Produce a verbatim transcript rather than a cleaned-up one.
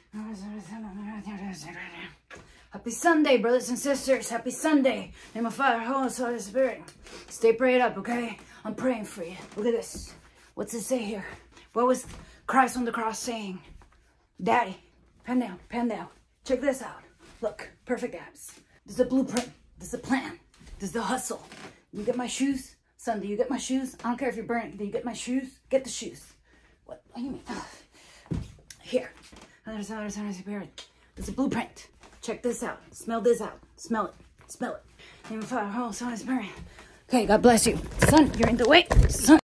Happy Sunday, brothers and sisters. Happy Sunday. Name of Father, Holy, Holy Spirit. Stay prayed up, okay? I'm praying for you. Look at this. What's it say here? What was Christ on the cross saying? Daddy, pen down, pen down. Check this out. Look, perfect abs. This is a blueprint. This is a plan. This is the hustle. You get my shoes? Son, do you get my shoes? I don't care if you're burning. Do you get my shoes? Get the shoes. What, what do you mean? Here. This is a blueprint. Check this out. Smell this out. Smell it. Smell it. Name of Father, Holy, Son, Spirit. Okay, God bless you. Son, you're in the way. Son.